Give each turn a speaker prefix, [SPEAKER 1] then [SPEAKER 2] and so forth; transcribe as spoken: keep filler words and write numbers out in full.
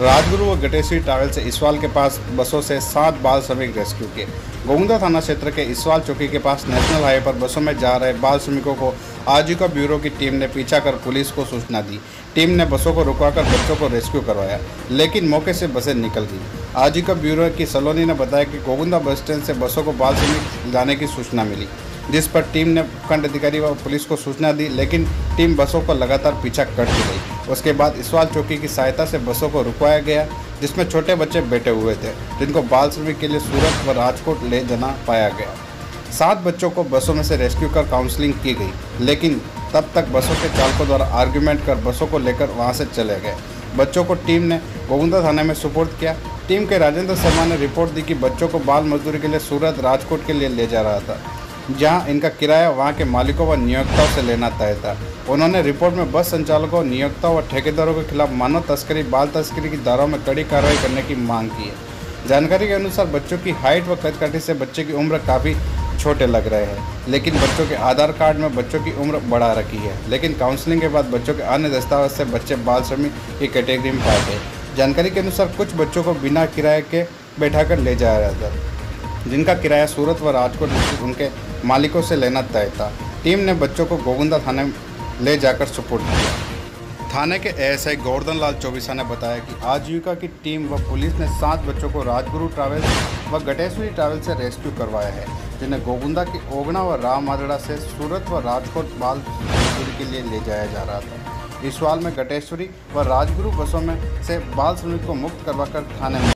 [SPEAKER 1] राजगुरु व गटेश्वरी ट्रैवल से इसवाल के पास बसों से सात बाल श्रमिक रेस्क्यू किए। गोविंदा थाना क्षेत्र के इसवाल चौकी के पास नेशनल हाईवे पर बसों में जा रहे बाल श्रमिकों को आजीविका ब्यूरो की टीम ने पीछा कर पुलिस को सूचना दी। टीम ने बसों को रुकवाकर बच्चों को रेस्क्यू करवाया, लेकिन मौके से बसें निकल गई। आजीविका ब्यूरो की सलोनी ने बताया कि गोविंदा बस स्टैंड से बसों को बाल श्रमिक लाने की सूचना मिली, जिस पर टीम ने खंड अधिकारी व पुलिस को सूचना दी, लेकिन टीम बसों को लगातार पीछा करती रही। उसके बाद इसवाल चौकी की सहायता से बसों को रुकवाया गया, जिसमें छोटे बच्चे बैठे हुए थे, जिनको बाल श्रमिक के लिए सूरत व राजकोट ले जाना पाया गया। सात बच्चों को बसों में से रेस्क्यू कर काउंसलिंग की गई, लेकिन तब तक बसों के चालकों द्वारा आर्ग्यूमेंट कर बसों को लेकर वहां से चले गए। बच्चों को टीम ने गोविंदा थाने में सुपुर्द किया। टीम के राजेंद्र शर्मा ने रिपोर्ट दी कि बच्चों को बाल मजदूरी के लिए सूरत राजकोट के लिए ले जा रहा था, जहां इनका किराया वहां के मालिकों व नियोक्ताओं से लेना तय था। उन्होंने रिपोर्ट में बस संचालकों, नियोक्ताओं व ठेकेदारों के खिलाफ मानव तस्करी, बाल तस्करी की धाराओं में कड़ी कार्रवाई करने की मांग की है। जानकारी के अनुसार बच्चों की हाइट व कदकाठी से बच्चे की उम्र काफ़ी छोटे लग रहे हैं, लेकिन बच्चों के आधार कार्ड में बच्चों की उम्र बढ़ा रखी है। लेकिन काउंसलिंग के बाद बच्चों के अन्य दस्तावेज से बच्चे बाल श्रमिक की कैटेगरी में पाए गए। जानकारी के अनुसार कुछ बच्चों को बिना किराए के बैठाकर ले जाया रहा था, जिनका किराया सूरत व राजकोट स्थित उनके मालिकों से लेना तय था। टीम ने बच्चों को गोविंदा थाने ले जाकर सुपुर्द किया। थाने के एएसआई गोवर्धन लाल चौबीसा ने बताया कि आजीविका की टीम व पुलिस ने सात बच्चों को राजगुरु ट्रैवल व गटेश्वरी ट्रैवल से रेस्क्यू करवाया है, जिन्हें गोविंदा की ओगना व राम मादड़ा से सूरत व राजकोट बाल मजदूरी के लिए ले जाया जा रहा था। इसवाल में गटेश्वरी व राजगुरु बसों में से बाल श्रमिक को मुक्त करवाकर थाने में